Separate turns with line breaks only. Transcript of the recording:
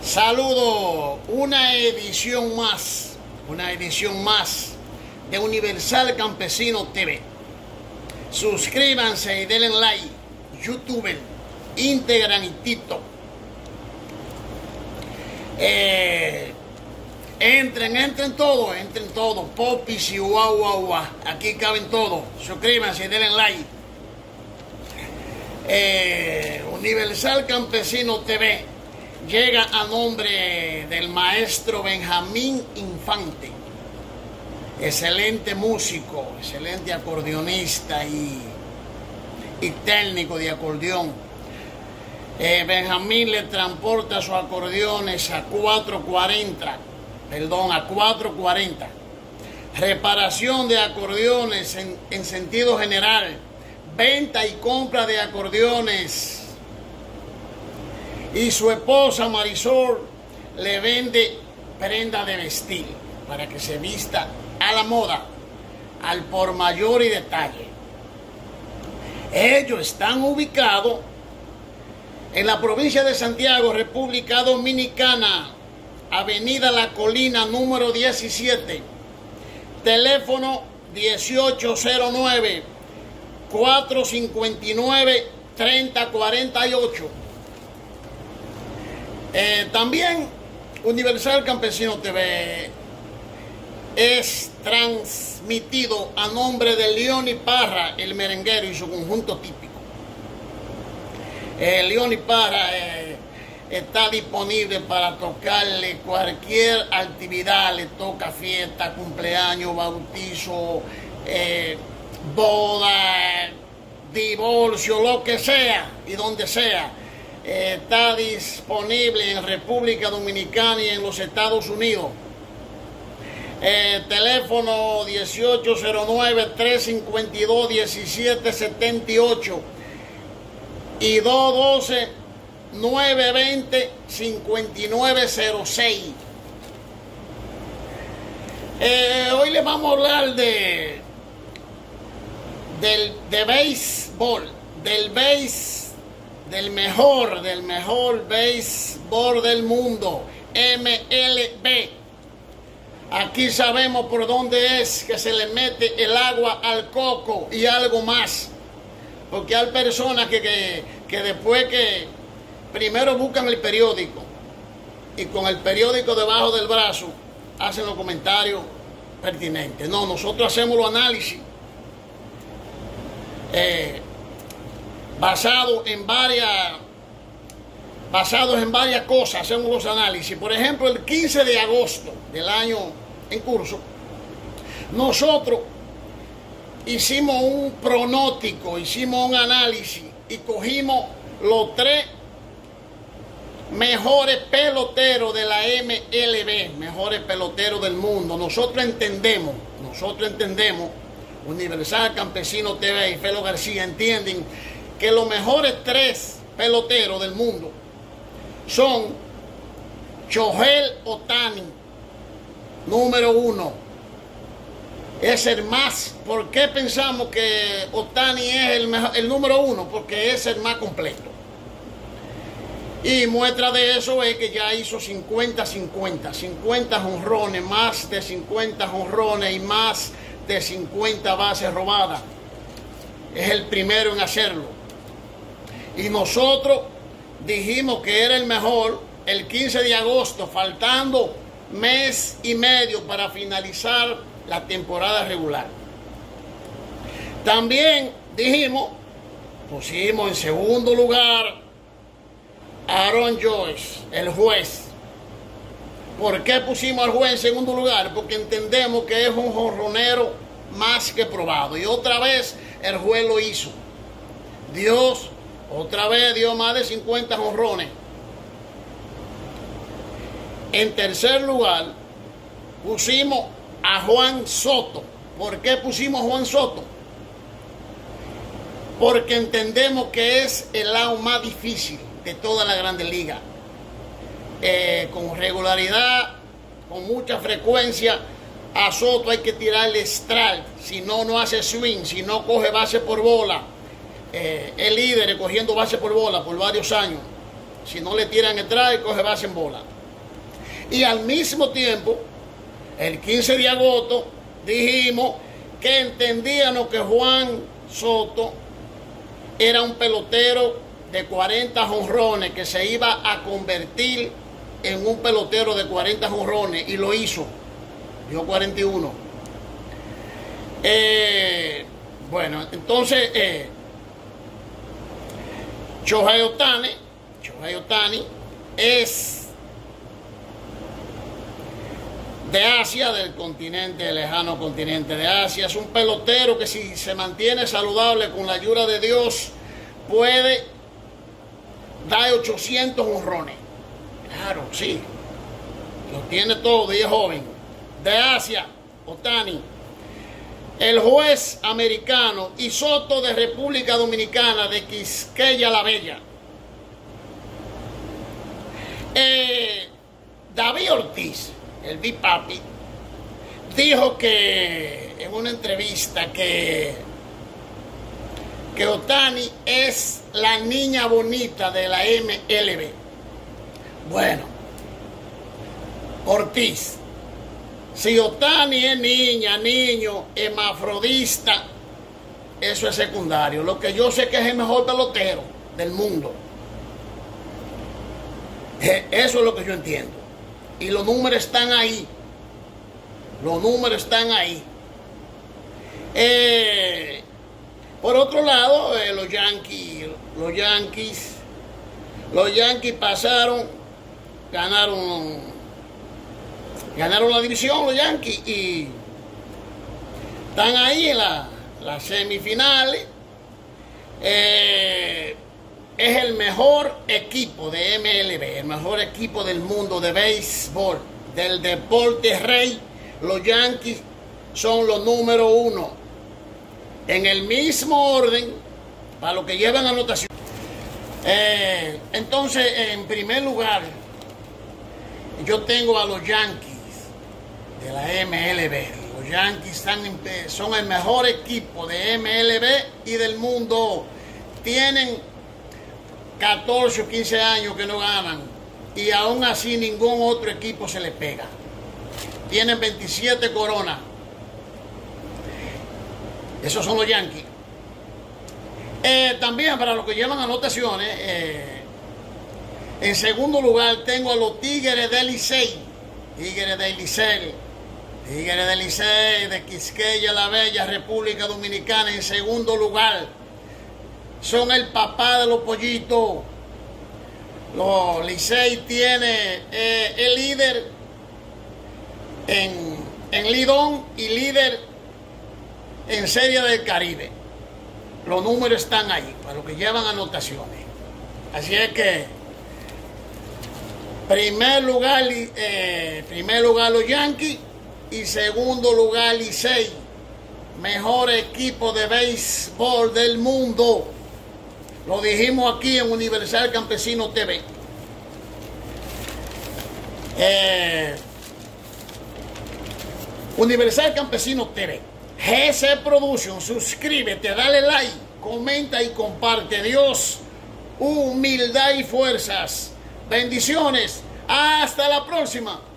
Saludo, una edición más de Universal Campesino TV. Suscríbanse y denle like, YouTube, Instagram y TikTok. Entren todos, popis y guau. Aquí caben todos. Suscríbanse y denle like. Universal Campesino TV llega a nombre del maestro Benjamín Infante. Excelente músico, excelente acordeonista y técnico de acordeón. Benjamín le transporta sus acordeones a 440. Reparación de acordeones en sentido general. Venta y compra de acordeones. Y su esposa Marisol le vende prenda de vestir para que se vista a la moda, al por mayor y detalle. Ellos están ubicados en la provincia de Santiago, República Dominicana, Avenida La Colina, número 17, teléfono 1809-459-3048. También Universal Campesino TV es transmitido a nombre de Leoni Parra, el merenguero, y su conjunto típico. Leoni Parra está disponible para tocarle cualquier actividad. Le toca fiesta, cumpleaños, bautizo, boda, divorcio, lo que sea y donde sea. Está disponible en República Dominicana y en los Estados Unidos. Teléfono 1809-352-1778 y 212-920-5906. Hoy les vamos a hablar de béisbol, del mejor béisbol del mundo, MLB. Aquí sabemos por dónde es que se le mete el agua al coco y algo más. Porque hay personas que después que primero buscan el periódico y con el periódico debajo del brazo hacen los comentarios pertinentes. No, nosotros hacemos los análisis basados en varias cosas. Hacemos los análisis. Por ejemplo, el 15 de agosto del año en curso, nosotros hicimos un pronóstico, hicimos un análisis y cogimos los 3 mejores peloteros de la MLB, mejores peloteros del mundo. Nosotros entendemos, Universal Campesino TV y Felo García entienden que los mejores 3 peloteros del mundo son Shohei Ohtani, número 1. Es el más. ¿Por qué pensamos que Ohtani es el número 1? Porque es el más completo. Y muestra de eso es que ya hizo 50 jonrones, más de 50 jonrones y más de 50 bases robadas. Es el primero en hacerlo. Y nosotros dijimos que era el mejor el 15 de agosto, faltando mes y medio para finalizar la temporada regular. También pusimos en segundo lugar a Aaron Joyce, el juez. ¿Por qué pusimos al juez en segundo lugar? Porque entendemos que es un jonronero más que probado. Y otra vez el juez lo hizo. Otra vez dio más de 50 jonrones. En tercer lugar pusimos a Juan Soto. ¿Por qué pusimos a Juan Soto? Porque entendemos que es el lado más difícil de toda la Grandes Ligas. Con regularidad, con mucha frecuencia, a Soto hay que tirarle strike. Si no, no hace swing. Si no, coge base por bola. El líder cogiendo base por bola por varios años. Si no le tiran strike, coge base en bola. Y al mismo tiempo, el 15 de agosto, dijimos que entendíamos que Juan Soto era un pelotero de 40 jonrones que se iba a convertir en un pelotero de 40 jonrones, y lo hizo. Dio 41. Bueno, entonces Shohei Ohtani es de Asia, del continente, del lejano continente de Asia. Es un pelotero que, si se mantiene saludable con la ayuda de Dios, puede dar 800 jonrones. Claro, sí. Lo tiene todo y es joven. De Asia, Ohtani. El juez americano y Soto de República Dominicana, de Quisqueya la Bella. David Ortiz, el Big Papi, dijo que en una entrevista que Ohtani es la niña bonita de la MLB. Bueno, Ortiz, si Ohtani es niña, niño, hermafrodista, eso es secundario. Lo que yo sé que es el mejor pelotero del mundo. Eso es lo que yo entiendo. Y los números están ahí. Los números están ahí. Por otro lado, los Yankees pasaron, ganaron la división, los Yankees, y están ahí en las semifinales. Es el mejor equipo de MLB, el mejor equipo del mundo de béisbol, del deporte rey. Los Yankees son los número 1. En el mismo orden, para los que llevan anotación. Entonces, en primer lugar, yo tengo a los Yankees de la MLB. Los Yankees son el mejor equipo de MLB y del mundo. Tienen 14 o 15 años que no ganan, y aún así ningún otro equipo se les pega. Tienen 27 coronas. Esos son los Yankees. También, para los que llevan anotaciones, en segundo lugar tengo a los Tigres del Licey. Tigres del Licey de Quisqueya la Bella, República Dominicana. En segundo lugar, son el papá de los pollitos. Los Licey tiene el líder en Lidón y líder en Serie del Caribe. Los números están ahí para los que llevan anotaciones. Así es que primer lugar los Yankees y segundo lugar Licey, mejor equipo de béisbol del mundo. Lo dijimos aquí en Universal Campesino TV. Universal Campesino TV. GC Production, suscríbete, dale like, comenta y comparte. Dios, humildad y fuerzas. Bendiciones. Hasta la próxima.